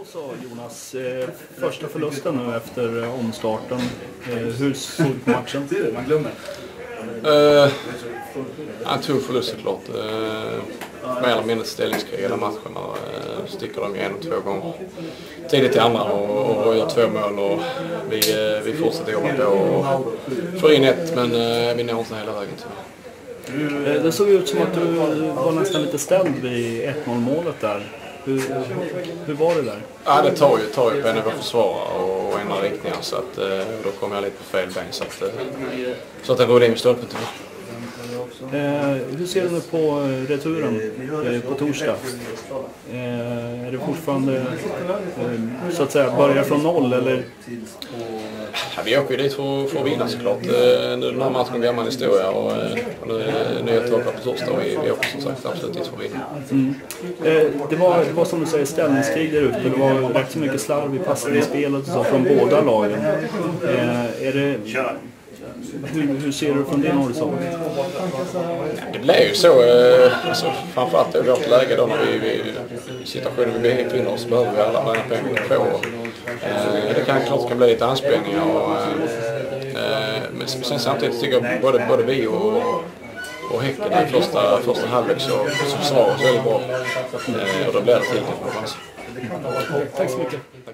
Då så Jonas, första förlusten nu efter omstarten. Hur såg du på matchen? En tung förlust såklart. Mer eller mindre ställningskrig hela matchen. Sticker de 1 och 2 gånger tidigt i andra och gör 2 mål. Och vi fortsätter jobba på och får in 1, men vi når inte hela vägen till. Det såg ut som att du var nästan lite ställd vid 1-0-målet där. Hur var det där? Ja, det tar ju på en av försvarare och ändra riktningar, så att då kom jag lite på fel ben, så att det rullade in i stolpen till mig. Hur ser du nu på returen på torsdag? Är det fortfarande så att säga börja från noll eller? Ja, vi åker ju dit för att vinna såklart. Nu den här matchen är gammal historia och nu är nya tillbaka på torsdag och vi åker som sagt absolut dit för att vinna. Det var som du säger ställningskrig där ute. Det var rätt så mycket slarv i passning i spelet så, från båda lagen. Hur ser du från din horisont? Det blev ju så, framförallt i vårt läge då när vi situationen vi befinner oss behöver vi alla träna på en gång på. Det kan bli lite anspänningar men sen samtidigt tycker jag både vi och Häcken i första halvlek så försvarar oss väldigt bra och då blir det till. Tack så mycket.